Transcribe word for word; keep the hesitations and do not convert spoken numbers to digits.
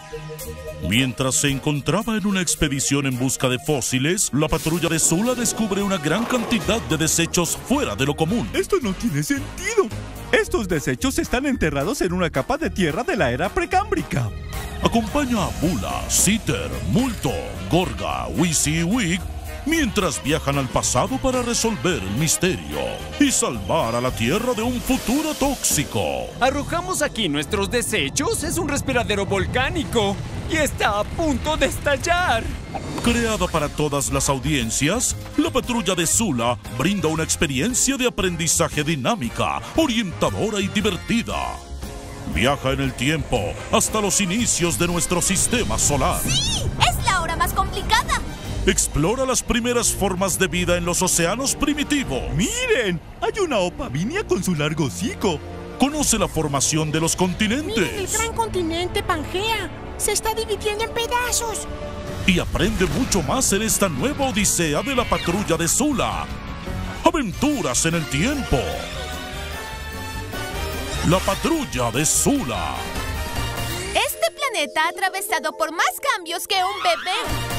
Mientras se encontraba en una expedición en busca de fósiles, la patrulla de Zula descubre una gran cantidad de desechos fuera de lo común. Esto no tiene sentido. Estos desechos están enterrados en una capa de tierra de la era precámbrica. Acompaña a Bula, Siter, Multo, Gorga, Wisi y Wig mientras viajan al pasado para resolver el misterio y salvar a la Tierra de un futuro tóxico. Arrojamos aquí nuestros desechos. Es un respiradero volcánico y está a punto de estallar. Creada para todas las audiencias, la patrulla de Zula brinda una experiencia de aprendizaje dinámica, orientadora y divertida. Viaja en el tiempo hasta los inicios de nuestro sistema solar. ¡Sí! ¡Es la hora más complicada! Explora las primeras formas de vida en los océanos primitivos. ¡Miren! Hay una opavinia con su largo hocico. Conoce la formación de los continentes. ¡Miren el gran continente Pangea! ¡Se está dividiendo en pedazos! Y aprende mucho más en esta nueva odisea de la patrulla de Zula. Aventuras en el tiempo. La patrulla de Zula. Este planeta ha atravesado por más cambios que un bebé.